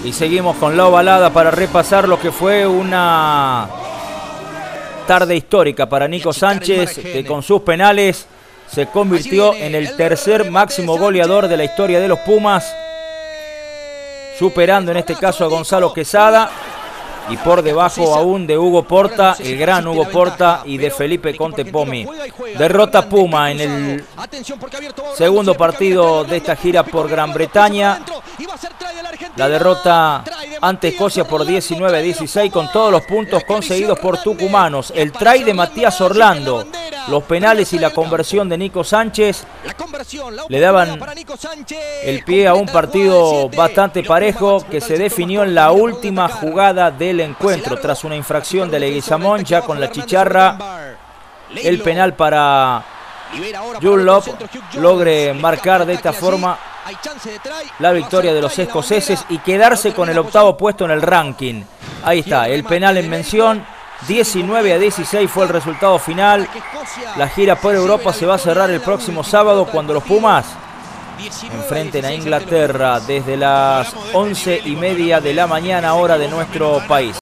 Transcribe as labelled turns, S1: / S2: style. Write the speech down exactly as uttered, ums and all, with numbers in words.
S1: Y seguimos con la ovalada para repasar lo que fue una tarde histórica para Nico Sánchez, que con sus penales se convirtió en el tercer máximo goleador de la historia de los Pumas, superando en este caso a Gonzalo Quesada y por debajo aún de Hugo Porta, el gran Hugo Porta, y de Felipe Contepomi. Derrota Puma en el segundo partido de esta gira por Gran Bretaña. La derrota ante Escocia por diecinueve a dieciséis con todos los puntos conseguidos por tucumanos. El try de Matías Orlando, los penales y la conversión de Nico Sánchez le daban el pie a un partido bastante parejo que se definió en la última jugada del encuentro. Tras una infracción de Leguizamón, ya con la chicharra, el penal para Dunlop logre marcar de esta forma la victoria de los escoceses y quedarse con el octavo puesto en el ranking. Ahí está, el penal en mención. diecinueve a dieciséis fue el resultado final. La gira por Europa se va a cerrar el próximo sábado cuando los Pumas enfrenten a Inglaterra desde las once y media de la mañana, hora de nuestro país.